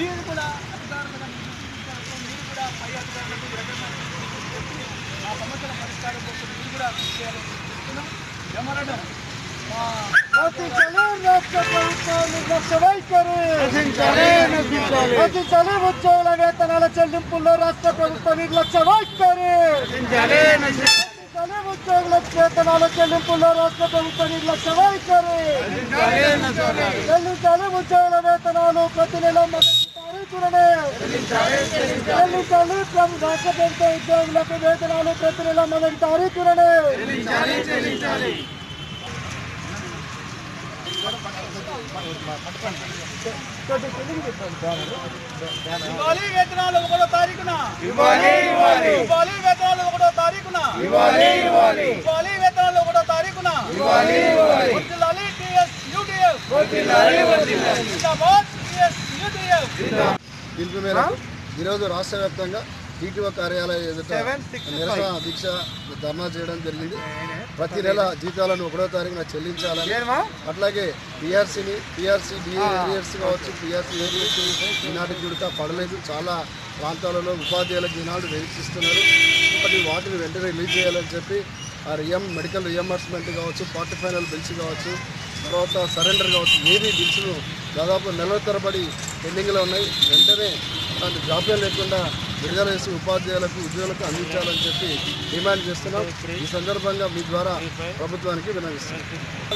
మీరు కూడా అధికారులుగా మీరు కూడా పై అధికారులకు ఆ సమస్యల పరిష్కారం కోసం మీరు కూడా కృషి చేయాలని చెప్తున్నాం. మెమోరాండం రాష్ట్ర ప్రభుత్వం నిర్లక్ష్య వైఖరి రచించాలి. ఉద్యోగుల వేతనాల చెల్లింపుల్లో రాష్ట్ర ప్రభుత్వం నిర్లక్ష్య వైఖరి ఉద్యోగుల వేతనాల చెల్లింపుల్లో రాష్ట్ర ప్రభుత్వం నిర్లక్ష్య వైఖరి చెల్లించాలి. ఉద్యోగుల వేతనాలు ప్రతి నెల మొదటి తారీఖుననే చెల్లించాలి. రాష్ట్ర ప్రభుత్వ ఉద్యోగులకు వేతనాలు ప్రతి నెల మొదటి తారీఖుననే ఇవ్వాలి. వేతనాలు 1వ తారీఖున ఇవ్వాలి. వేతనాలు 1వ తారీఖున ఇవ్వాలి. వేతనాలు 1వ తారీఖున ఇవ్వాలి. వర్ధిల్లాలి TSUTF. జిందాబాద్ TSUTF. పిలుపు మేరకు ఈరోజు రాష్ట్ర వ్యాప్తంగా DTO కార్యాలయ ఎదుట నిరసన దీక్ష ధర్నా చేయడం జరిగింది. ప్రతి నెల జీతాలను 1వ తారీఖున చెల్లించాలని, అట్లాగే PRC కావచ్చు, PRC ఈనాటి గుడిక పడలేదు. చాలా ప్రాంతాలలో ఉపాధ్యాయులకు ఈనాడు నిరీక్షిస్తున్నారు. వాటిని వెంటనే రిలీజ్ చేయాలని చెప్పి ఆ మెడికల్ రియంబర్స్మెంట్ కావచ్చు, క్వార్టర్ ఫైనల్ బిల్స్ కావచ్చు, తర్వాత సరెండర్ కావచ్చు, ఏది బిల్స్ను దాదాపు నెలల తరబడి పెండింగ్లో ఉన్నాయి. వెంటనే అలాంటి జాప్యం లేకుండా విడుదల చేసి ఉపాధ్యాయులకు ఉద్యోగులకు అందించాలని చెప్పి డిమాండ్ చేస్తున్నాం. ఈ సందర్భంగా మీ ద్వారా ప్రభుత్వానికి విన్నవిస్తున్నాం.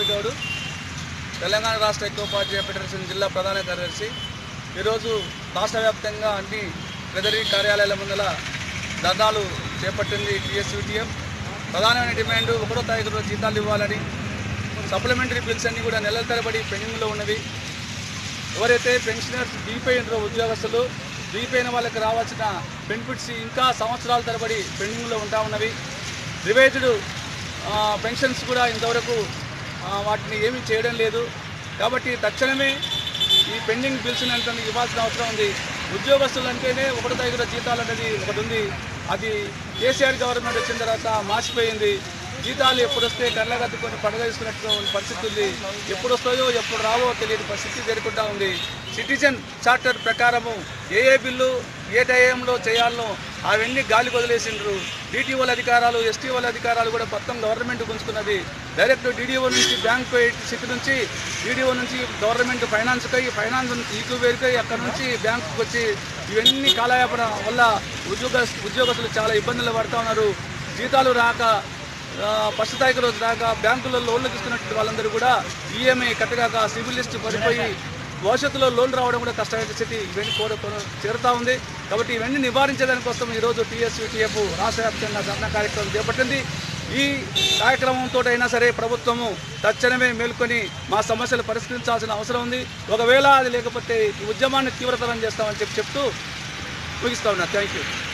తెలంగాణ రాష్ట్ర ఐక్యోపాధ్యాయ ఫెడరేషన్ జిల్లా ప్రధాన కార్యదర్శి. ఈరోజు రాష్ట్ర వ్యాప్తంగా అన్ని ట్రెజరీ కార్యాలయాల ముందల ధర్నాలు చేపట్టింది TSUTF. ప్రధానమైన డిమాండ్ 1వ తారీఖులో జీతాలు ఇవ్వాలని, సప్లిమెంటరీ బిల్స్ అన్నీ కూడా నెలల తరబడి పెండింగ్లో ఉన్నవి. ఎవరైతే పెన్షనర్స్ దిగిపోయినారో ఉద్యోగస్తులు, దిగిపోయిన వాళ్ళకి రావాల్సిన బెనిఫిట్స్ ఇంకా సంవత్సరాల తరబడి పెండింగ్లో ఉంటా ఉన్నవి. రివైజ్డ్ పెన్షన్స్ కూడా ఇంతవరకు వాటిని ఏమీ చేయడం లేదు. కాబట్టి తక్షణమే ఈ పెండింగ్ బిల్స్ అంతా ఇవ్వాల్సిన అవసరం ఉంది. ఉద్యోగస్తులు అంటేనే 1వ తారీఖున జీతాలు అనేది ఒకటి ఉంది. అది కేసీఆర్ గవర్నమెంట్ వచ్చిన తర్వాత మార్చిపోయింది. జీతాలు ఎప్పుడు వస్తే కళ్ళగత్తుకొని పడగేసుకున్నట్టు పరిస్థితి ఉంది. ఎప్పుడు వస్తాయో ఎప్పుడు రావో తెలియని పరిస్థితి జరుగుతూ ఉంది. సిటిజన్ చార్టర్ ప్రకారము ఏ బిల్లు ఏ టైంలో చేయాలనో అవన్నీ గాలి వదిలేసిండ్రు. DTOల అధికారాలు, STOల అధికారాలు కూడా మొత్తం గవర్నమెంట్ గుంజుకున్నది. డైరెక్ట్ DDO నుంచి బ్యాంక్ స్థితి నుంచి, DDO నుంచి గవర్నమెంట్ ఫైనాన్స్కై, ఫైనాన్స్ నుంచి ఈక్వేర్కై, అక్కడ నుంచి బ్యాంకుకి వచ్చి ఇవన్నీ కాలయాపన వల్ల ఉద్యోగస్తులు చాలా ఇబ్బందులు పడుతూ ఉన్నారు. జీతాలు రాక, ఫస్ట్ తారీఖు రోజు రాక బ్యాంకుల్లో లోన్లు తీసుకున్నట్టు వాళ్ళందరూ కూడా EMI కట్టగాక సివిల్ లిస్ట్ పడిపోయి భవిష్యత్తులో లోన్ రావడం కూడా కష్టమైన స్థితి ఇవన్నీ చేరుతూ ఉంది. కాబట్టి ఇవన్నీ నివారించేదానికోసం ఈరోజు TSUTF రాష్ట్ర వ్యాప్తంగా ధర్నా కార్యక్రమం చేపట్టింది. ఈ కార్యక్రమంతో అయినా సరే ప్రభుత్వము తక్షణమే మేల్కొని మా సమస్యలు పరిష్కరించాల్సిన అవసరం ఉంది. ఒకవేళ అది లేకపోతే ఈ ఉద్యమాన్ని తీవ్రతరం చేస్తామని చెప్తూ ముగిస్తా ఉన్నా. Thank you.